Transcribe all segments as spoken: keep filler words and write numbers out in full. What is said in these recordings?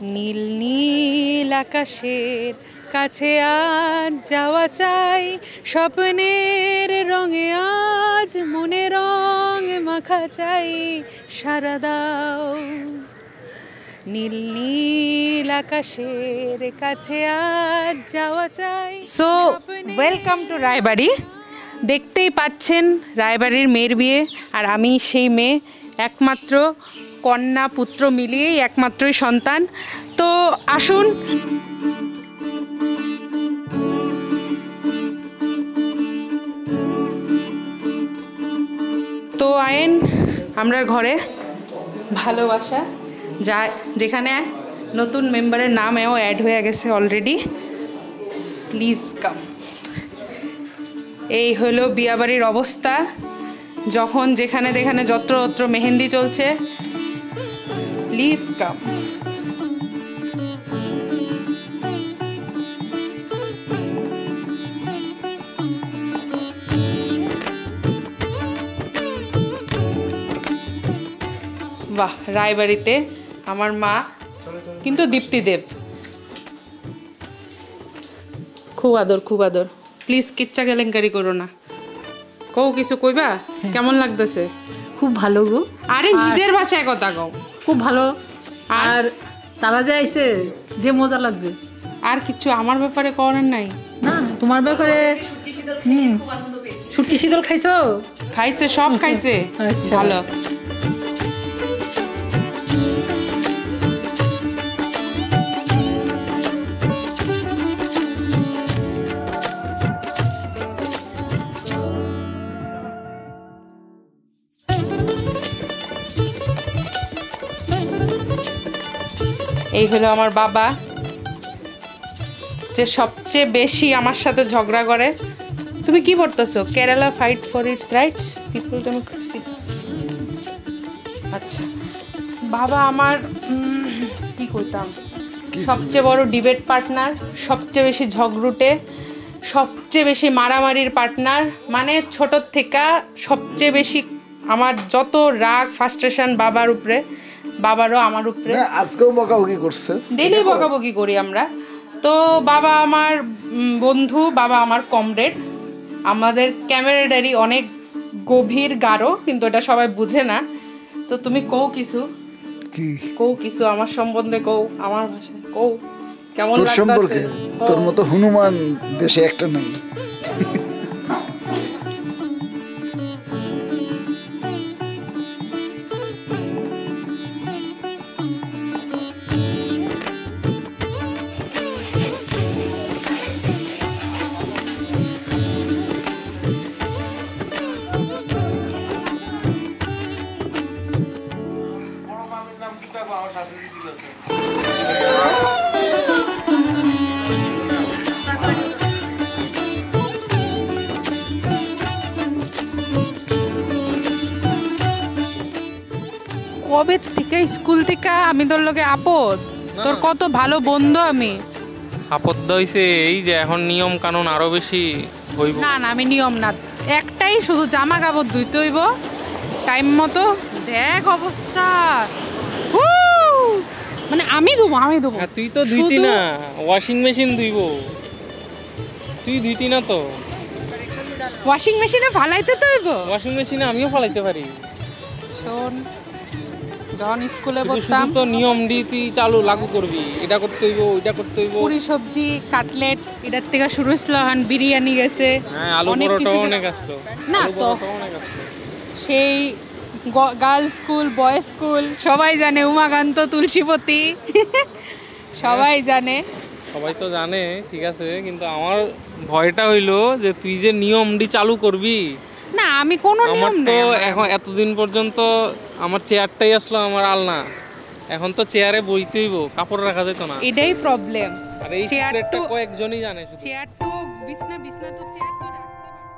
নীল নীল আকাশের কাছে আজ যাওয়া চাই, স্বপ্নের রঙে আজ মনে রং মাখা চাই, সারা দাও নীল নীল আকাশের কাছে আজ যাওয়া চাই। So welcome to Raybari. দেখতেই পাচ্ছেন রায়বাড়ির মেয়ের বিয়ে, আর আমি সেই মেয়ে, একমাত্র কন্যা পুত্র মিলিয়েই একমাত্রই সন্তান। তো আসুন তো আইন আমরা ঘরে ভালোবাসা যা, যেখানে নতুন মেম্বারের নাম এও অ্যাড হয়ে গেছে অলরেডি। Please come. এই হলো বিয়াবাড়ির অবস্থা, যখন যেখানে যেখানে যত্র অত্র মেহেন্দি চলছে। Please come. বাহ, রায়বাড়িতে আমার মা কিন্তু দীপ্তি দেব, খুব আদর খুব আদর। প্লিজ কিচ্ছা কেলেঙ্কারি করো না, কও কিছু কইবা। কেমন লাগতেছে? খুব ভালো গো। আরে নিজের ভাষায় কথা কও। খুব ভালো। আর তারা যে আইছে যে মজা লাগছে। আর কিছু আমার ব্যাপারে করার নাই? না, তোমার ব্যাপারে শুটকি শীতল খাইছো? খাইছে, সব খাইছে। আচ্ছা, ভালো। এই হলো আমার বাবা, যে সবচেয়ে বেশি আমার সাথে ঝগড়া করে। তুমি কি পড়তেছো? Kerala fight for its rights, people democracy. আচ্ছা, বাবা আমার কি কইতাম, সবচেয়ে বড় ডিবেট পার্টনার, সবচেয়ে বেশি ঝগড়ুটে, সবচেয়ে বেশি মারামারির পার্টনার। মানে ছোটোর থেকে সবচেয়ে বেশি আমার যত রাগ ফ্রাস্ট্রেশন বাবার উপরে, বাবারও আমার উপরে। আজকেও বকাবকি করছে, ডেইলি বকাবকি করি আমরা। তো বাবা আমার বন্ধু, বাবা আমার কমরেড, আমাদের ক্যামেরাডারি অনেক গভীর গাঢ়, কিন্তু এটা সবাই বুঝে না। তো তুমি কও কিছু, কি কও কিছু আমার সম্বন্ধে, কও আমার ভাষায় কও, কেমন তোর লাগতেছে? সম্পর্কে? তোর মতো হনুমান দেশে একটা নেই। কবে থেকে স্কুল থেকে আমি তোর লগে আপদ, তোর কত ভালো বন্ধু আমি। আপদ হইছে এই যে এখন নিয়ম কানুন আরো বেশি হইব। না না, আমি নিয়ম না, একটাই শুধু, জামা কাপড় ধুইতে হইব টাইম মতো। দেখ অবস্থা, মানে আমি ধুবো আমি ধুবো। তুই তো ধুইতি না, ওয়াশিং মেশিন ধুইব। তুই ধুইতি না তো, ওয়াশিং মেশিনে ফালাইতে তো হইব। ওয়াশিং মেশিনে আমিও ফালাইতে পারি। শোন, যখন স্কুলে শুধু পড়তাম তো নিয়ম দি তুই চালু লাগু করবি, এটা করতে হইব ওইটা করতে হইব। পুরি সবজি কাটলেট এটার থেকে শুরু হইছিল, এখন বিরিয়ানি গেছে। হ্যাঁ, আলু পরোটা অনেক আসলো। না তো সেই গার্লস স্কুল, বয়েজ স্কুল সবাই জানে, উমাকান্ত, তুলসীপতি সবাই জানে। সবাই তো জানে, ঠিক আছে, কিন্তু আমার ভয়টা হইলো যে তুই যে নিয়ম ডি চালু করবি। না, আমি কোনো নিয়ম তো এখন এতদিন পর্যন্ত আমার চেয়ারটাই আসলো আমার আলনা, এখন তো চেয়ারে বইতে হইব, কাপড় রাখা যেত না। এটাই প্রবলেম। আর এই সিক্রেটটা কয়েকজনই জানে। চেয়ার তো বিছনা, বিছনা তো চেয়ার তো রাখতে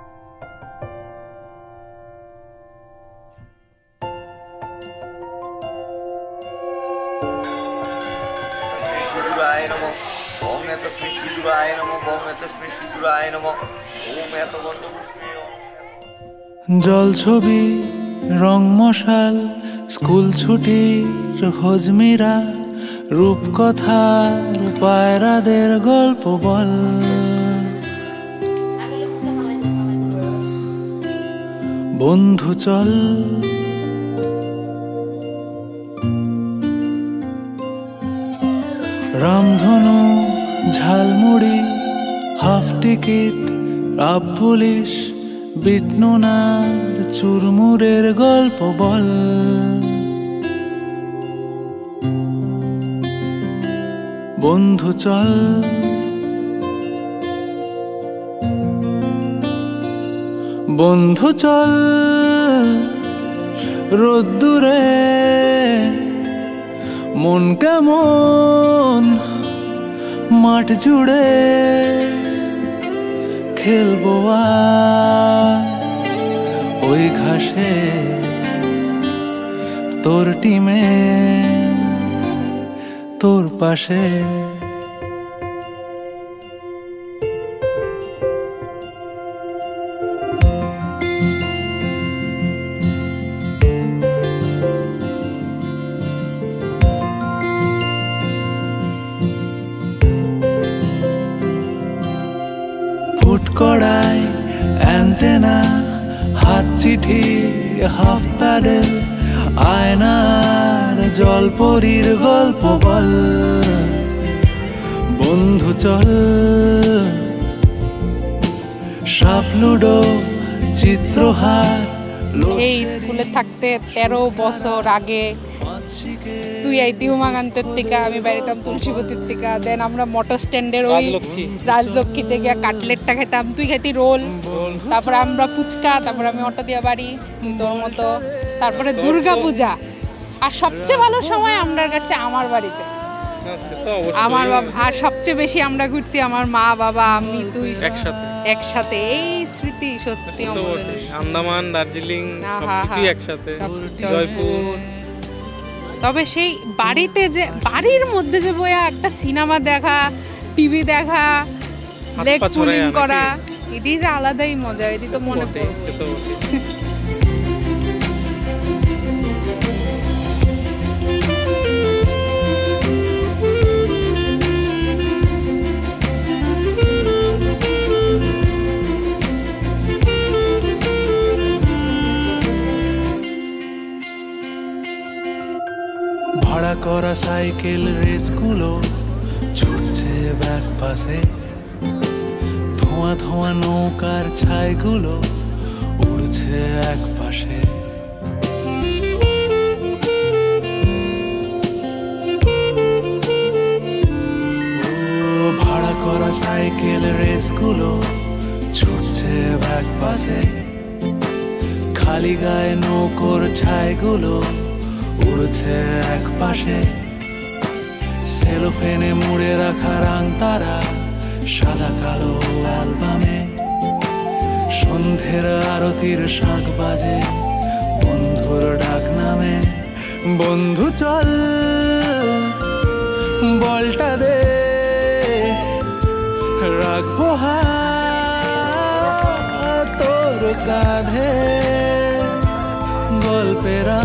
জল ছবি, রং মশাল, স্কুল ছুটির হজমিরা, রূপকথার পায়রাদের গল্প বল। বন্ধু চল রামধনু ঝালমুড়ি হাফ টিকিট আপ পুলিশ বিটনুনার চুরমুরের গল্প বল। বন্ধু চল বন্ধু চল রোদ্দুরে মন কেমন মাঠ জুড়ে খেলবো আজ ওই ঘাসে তোর টিমে তোর পাশে। কড়াই অ্যান্টেনা হাত চিঠি হাফ প্যাডেল আয়নার জলপরীর গল্প বল। বন্ধু চল সাপ লুডো চিত্রহার। এই স্কুলে থাকতে তেরো বছর আগে তুই আইতি উমাকান্তের থেকে, আমি বাড়িতাম তুলসীবতীর থেকে। দেন আমরা মোটর স্ট্যান্ডের ওই রাজলক্ষ্মীতে গিয়ে কাটলেটটা খেতাম, তুই খেতি রোল, তারপরে আমরা ফুচকা, তারপরে আমি অটো দিয়া বাড়ি, তুই তোর মতো। তারপরে দুর্গা পূজা, আর সবচেয়ে ভালো সময় আমরা কাছে আমার বাড়িতে আমার বাবা। আর সবচেয়ে বেশি আমরা ঘুরছি আমার মা বাবা আমি তুই একসাথে একসাথে। এই স্মৃতি সত্যি আন্দামান দার্জিলিং সবকিছু একসাথে, জয়পুর। তবে সেই বাড়িতে যে বাড়ির মধ্যে যে বইয়া একটা সিনেমা দেখা, টিভি দেখা, লেগ পুলিং করা, এটির আলাদাই মজা, এটি তো মনে পড়ে। ভাড়া করা সাইকেল রেসগুলো ছুটছে ব্যাক পাশে, ধোঁয়া ধোঁয়া নৌকার ছাইগুলো উড়ছে এক পাশে। ভাড়া করা সাইকেল রেসগুলো ছুটছে ব্যাক পাশে, খালি গায়ে নৌকোর ছাইগুলো উড়ছে এক পাশে। সেলোফেনে মুড়ে রাখা রাং তারা সাদা কালো অ্যালবামে, সন্ধ্যের আরতির শাঁখ বাজে বন্ধুর ডাক নামে। বন্ধু চল বলটা দে রাখবো হাত তোর কাঁধে, গল্পেরা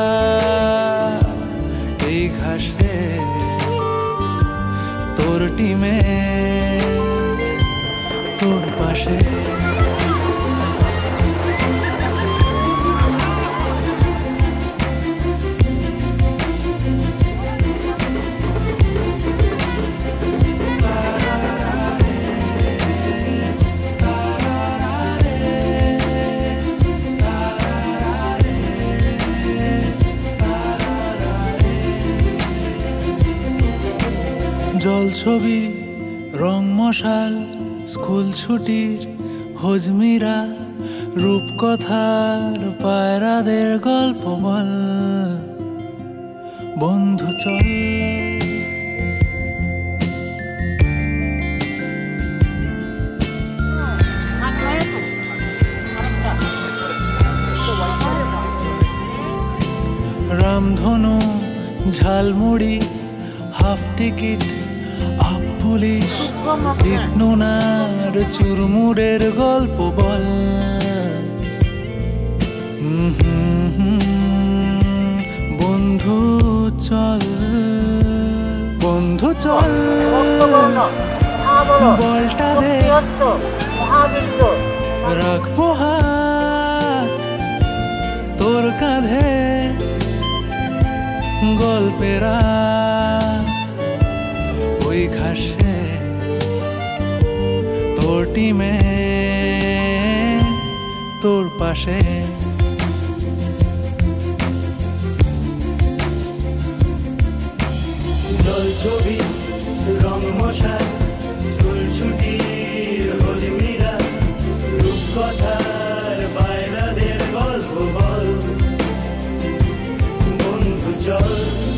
এই ঘাসে তোর টিমে তোর পাশে। জল ছবি রং মশাল স্কুল ছুটির হজমিরা, রূপকথার পায়রাদের গল্প বল। বন্ধু চল রামধনু ঝালমুড়ি হাফ টিকিট আপ পুলিশ বিটনুনার চুরমুরের গল্প বল। বন্ধু চল বন্ধু চল বলটা দে রাখবো হাত তোর কাঁধে গল্পেরা ওই ঘাসে তোর টিমে তোর পাশে জল ছবি রং মশাই স্কুল ছুটির হলিমিরা রূপকথার বাইরাদের গল্প বল বন্ধু চল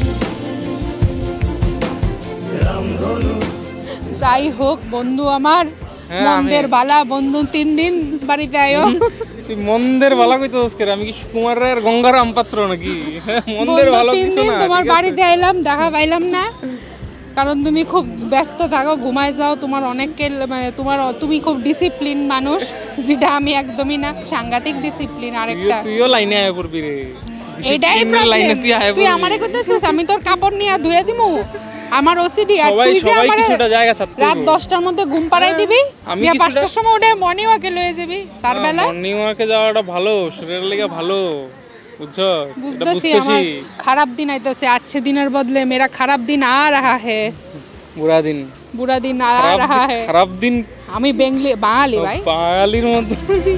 রামধনু যাই হোক বন্ধু আমার হ্যাঁ, মন্দের আমি- বালা বন্ধু তিন দিন বাড়িতে আয়ো তুই মন্দের ভালো কইতে ওস্কের আমি কি সুকুমার রায়ের গঙ্গারাম পাত্র নাকি হ্যাঁ, মন্দের বন্ধু ভালো তিন কিছু দিন না তোমার ঠিক আছে? বাড়িতে আইলাম দেখা পাইলাম না কারণ তুমি খুব ব্যস্ত থাকো ঘুমায় যাও তোমার অনেককে মানে তোমার তুমি খুব ডিসিপ্লিন মানুষ যেটা আমি একদমই না সাংঘাতিক ডিসিপ্লিন তুইও- আরেকটা তুইও লাইনে আয় পড়বি রে এটাই Discipline-এর লাইনে প্রবলেম তুই আয় তুই পড়বি। আমারে কইতেছিস আমি তোর কাপড় নিয়ে ধুয়ে দিমু আমার ওসিডি আর সবাই- তুই যে সবাই আমারে কিছুটা জায়গা ছাড়তে রাত হইবো। দশটার মধ্যে ঘুম পাড়াই দিবি আমি দিয়া কিছুটা- পাঁচটার সময় উঠে মর্নিং ওয়াকে লয়ে যাবি তার বেলা মর্নিং ওয়াকে যাওয়াটা ভালো শরীরের লেগে ভালো বুঝছো এটা বুঝতেছি বুঝতেছি আমার খারাপ দিন আইতাছে अच्छे দিনের বদলে মেরা খারাপ দিন আ रहा है বুড়া দিন বুড়া দিন আ খারাপ रहा দিন- है খারাপ দিন আমি বেঙ্গলি বাঙালি ভাই বাঙালির মতো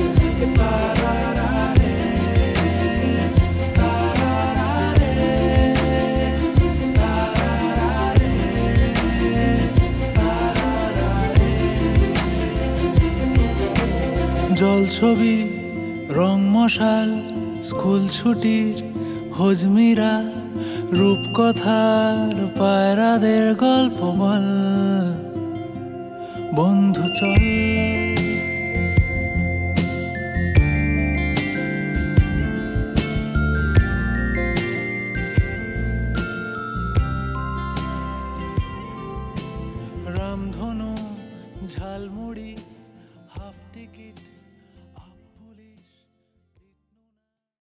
জল ছবি রং মশাল স্কুল ছুটির হজমিরা রূপকথার পায়রাদের গল্প বল বন্ধু চল রামধনু ঝালমুড়ি হাফ টিকিট